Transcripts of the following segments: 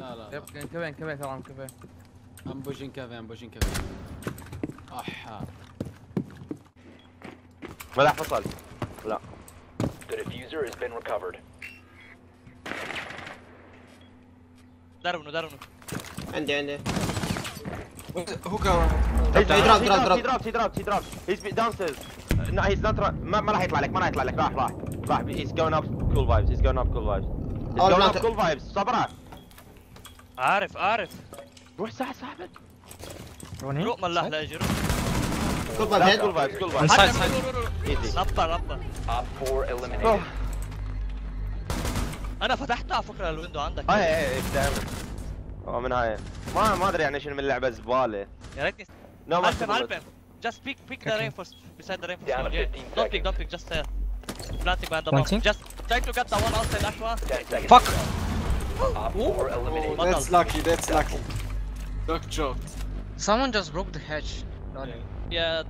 لا لا يب كفين ترى كفين. I'm pushing cafe. اح ملاح فصل. لا. The diffuser has been recovered. ضربنه. عندي. هو كمان. He dropped. He's downstairs. No, he's not. ما راح يطلع لك. راح. He's going up cool vibes. He's going up cool vibes. صبرا. عارف. روح ساعدك. روح ملاح لا يجي روح. كل بالهيد. cool vibes. Easy. ربا. Op 4 eliminated. انا فتحتها على فكره الويندو عندك. ايه دائما. من هاي. ما ادري يعني ايش من اللعبه زباله. يا ريتني. No, ما Alpem. Just pick the reinforce beside the reinforce. Down to 15 Don't pick, just planting behind the bomb. Just try to get the one outside Aqua. 10 seconds. Fuck. Op 4 eliminated. That's lucky. Duck joke. Someone just broke the hatch. Yeah.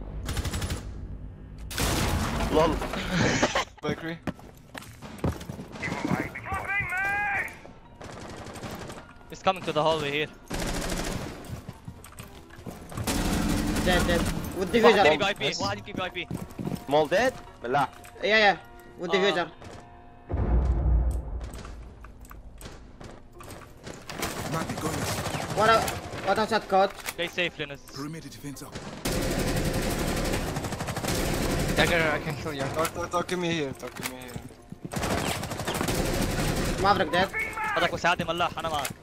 لول. Bakery. He's coming to the hallway here. Dead. With diffuser. واحد يجيب IP. Small dead. ملاح. Yeah. With diffuser. What outside code? Stay safe, Linus. Perimeter defense up. Dagger, I can kill you. Talking me here. Maverick dead. هذاك وساعدني ملاح انا معك.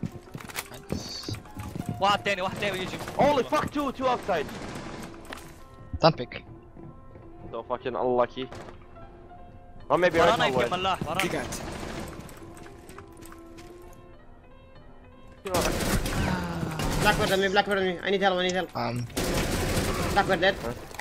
واحد تاني يجي. Holy fuck, two outside. Don't pick. So fucking unlucky. Or maybe right ورانا now. يمكن ملاح ورانا. Blackbird on me. I need help. Blackbird dead.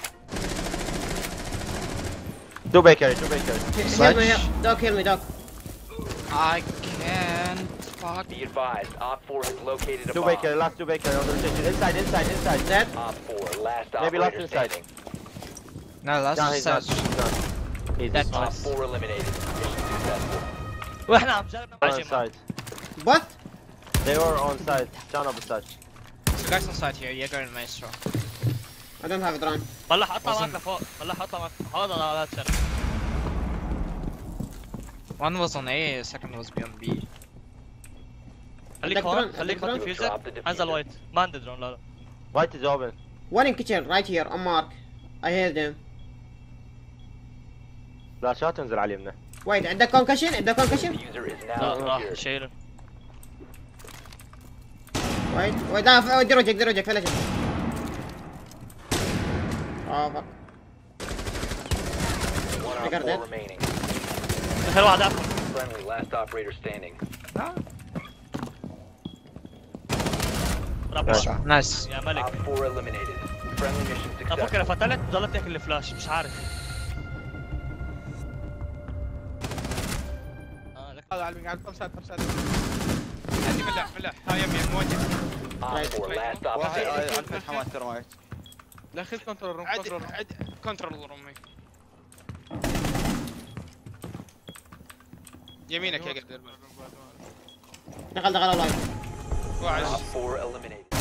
Two bakery. Heal me, dog. I can't. Fuck. Be advised, Op 4 has located a Two bomb. bakery, last two bakery on the rotation. Inside. Dead. Op 4, last Maybe last operator inside. standing. No, last No, he's not. He's That's Op 4 eliminated. Mission successful. واحنا عم جربنا on side. What? They were on side. Down on the side. So guys on side here, Jaeger and Maestro. I don't have a drone. ملاح اطلع معك لفوق. هذا على الشرق. One was on A, second was beyond B. خليك هون عندك drone؟ ديفيوزر. انزل وايت. ما عندي درون لا. White is open. One in kitchen, right here, on mark. I heard him. لا شات تنزل على اليمنى. Wait, عندك concussion? Diffuser is now راح secured. شايله. Wait, لا دي رجك فلش. fuck. One I got Op 4 that. remaining. دخل واحد عفوا. Friendly, last operator standing. Nice. يا ملك. Op 4 eliminated. Friendly mission افكر successful. فتلت ضلت تاكل الفلاش مش عارف. هذا على قاعد فرسات. عندي ملح هاي يمين موجه. Op 4, last operator. واحد على الحماس ترى واحد. لا خذ كنترول روم. كنترول روم. يمينك يا قدر. دخل والله. Op 4 eliminated.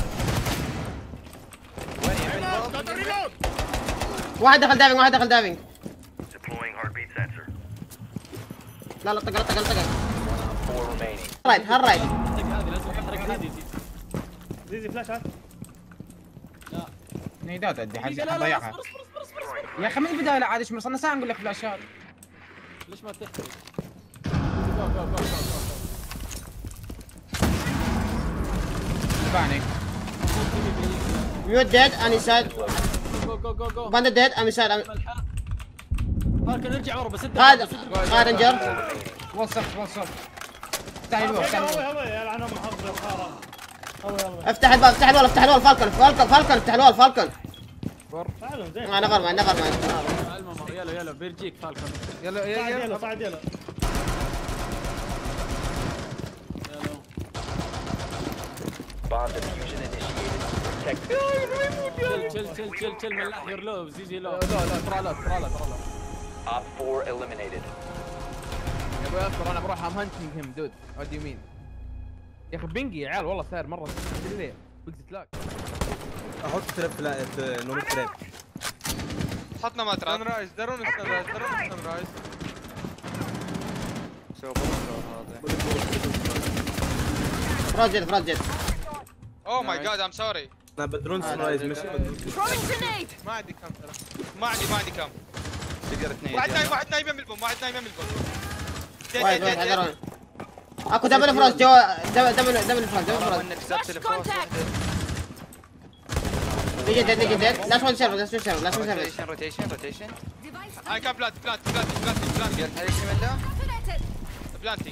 واحد دخل دايفنج. Deploying heartbeat sensor. لا طق. 4 remaining. رايت. هذه لازم احرق هذه زيزي فلاش هات. نيدات ادي حد لا ضيعها. يا اخي من البدايه لا عاد ايش صرنا ساعه نقول لك فلاشات. ليش ما تحرق؟ تبعني. Mute dead, and inside. جو. Bandit dead, I'm inside. فالكن ارجع ورا بس انت. هذا انجر. وصل. افتح الباب. يا لعن ام حظ الخرا. افتح الباب فالكون. فالكون. تعالوا زين. نفر معي. يلا بيرجيك فالكون. يلا. صعد يلا. Bomb diffusion initiated. Protect. chill ملاح يور لو زيزي لو. لا ترى لا. Op 4 eliminated. يا ابوي اذكر انا بروح ام هانتنج هيم دود. What do you mean? يا اخي بينجي يا عيال والله صاير مره تدري ليه بقت لاك. احط تراب في نور التراب. حطنا ماترات. سان رايز دارون سان رايز دارون سان رايز. سوى هذا. فراس جيت فراس جيت. اوه ماي جاد ام سوري. انا بدرون سان رايز مش ما عندي كم ترى. ما عندي كم. تقدر اثنين. واحد نايم يم البوم. واحد نايم يم البوم. وايد وايد حذرون. اكو دبل فراس جوا دبل فراس دبل فراس. انك كسبت الفراس. نيجي ديد لا تون سيرفر لا تون سيرفر لا تون سيرفر. روتيشن. اي كان بلانت. بلانتينج.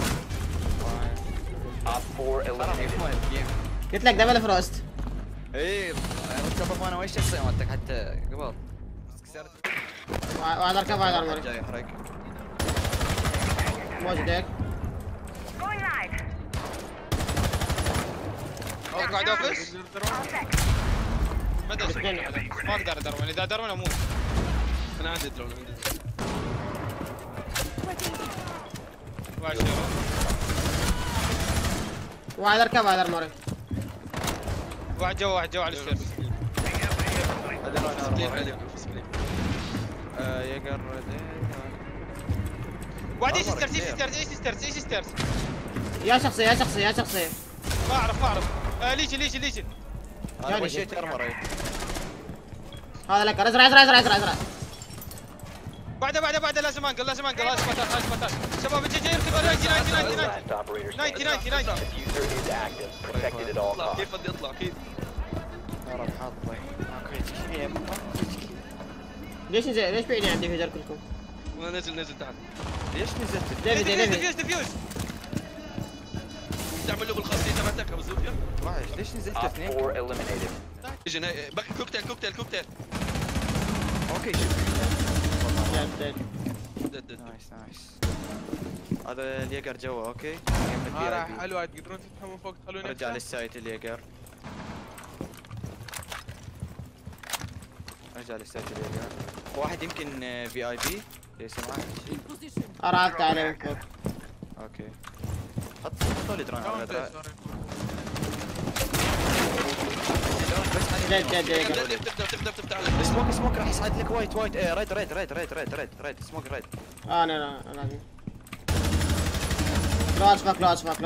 Op 4 eliminated. قلت لك دبل فروست. ايه قبل ما انا وش الصيام مالتك حتى قبل. واحد اركب واحد ارمر. جاي حرق. موجود هيك. قاعد اوفيس. ما ادري ما اقدر ادرون. اذا درون اموت. انا عندي درون عندي. واحد اركب واحد ارمر. واحد جوا على السيرفر. يقر واحد ايش ستيرز. يا شخصية ما اعرف. ليجن. انا وشيت ارمر. هذا لك ازرع. بعد لازم انقل هاش مطار. شباب جاي يركب 90. Last operator standing. 90. Diffuser is active. Protected at all costs. كيف بدي اطلع كيف؟ ضرب حظي. ليش بعيدين عندي فيجر كلكم؟ وانا نزل تحت. ليش نزلت؟ ديفيوز. تعمل له بالخاصيه تبعتك ابو زوفيا. ليش نزلت Op اثنين؟ 4 eliminated. اجي كوكتيل. اوكي شوف. دد. نايس. هذا اليقر جوا اوكي. راح حلوه تقدرون تفهمون فوق تخلوني رجع للسايت اليقر. واحد يمكن في اي بي ليش معك شيء. عرفت عليه من فوق. اوكي. حطوا لي درون على درون. جد تقدر تفتح سموك راح يصعد لك وايت ريد سموك ريد. انا لازم. لا اسفك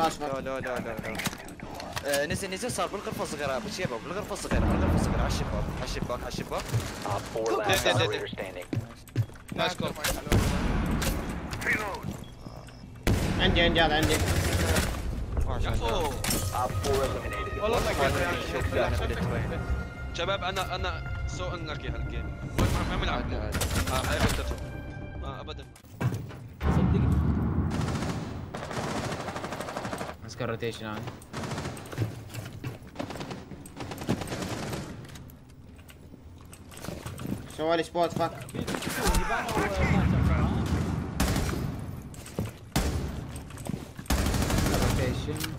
لا. نزل صار بالغرفة الصغيرة ابو شيبه بالغرفة الصغيرة على الشباك. Op 4 last operator standing. ناشكر. عندي عندي. Op 4 eliminated. والله ما شباب انا سو انك يا هالجيم ما بلعب ابدا صدقني مسك الروتيشن هذا سوالي سبوت فك. روتيشن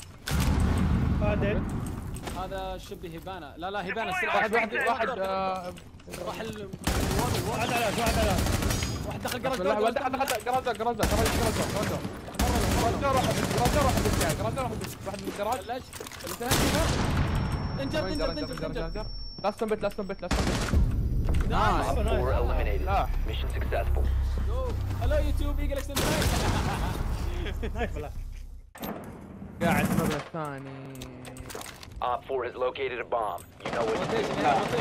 هذا شبه هبانه لا هبانه واحد راح واحد دخل جراج واحد من الجراج انجر لاست بيت Op 4 eliminated. Mission successful. هلو يوتيوب ايجل اكس قاعد المبنى الثاني. Op 4 has located a bomb. You know what to do.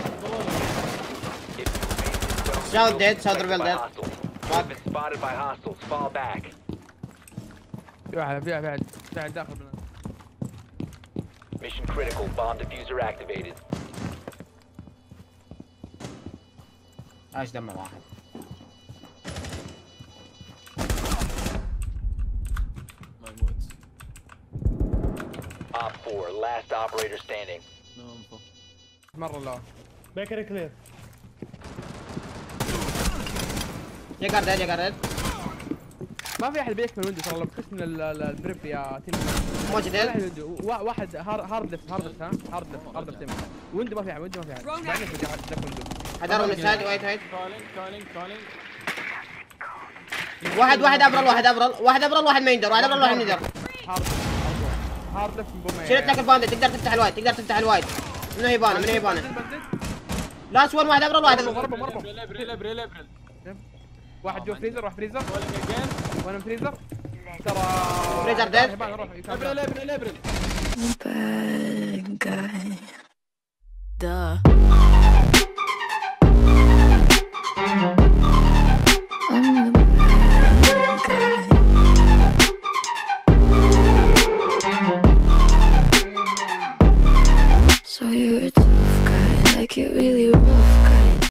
Shout dead, shout rebel dead. You've been spotted by hostiles. Fall back. في واحد داخل بنا. Mission critical. Bomb diffuser activated. عاش دمه واحد. ما يموت. Op 4, last operator standing. مرة لا. بيكري كلير. يقرد. ما في احد بيكمل ويندو ترى لو بتخش من البريب يا تيم. موجود واحد هارد ليفت تيم. ويندو ما في احد بعدين في واحد دخل ويندو. حضروا من السايد وايت كولينج واحد ابرل واحد ما يندر واحد ابرل واحد ميندر. هارد هارد ليفت من بومه. شلت لك الباندل، تقدر تفتح الوايد، تقدر تفتح الوايد. منو يبانه، منو يبانه. لاست ون واحد ابرل واحد ابرل. واحد جوا فريزر، واحد فريزر. وانا فريزر. ترى فريزر ديد. ابرل. Bad guy. Duh.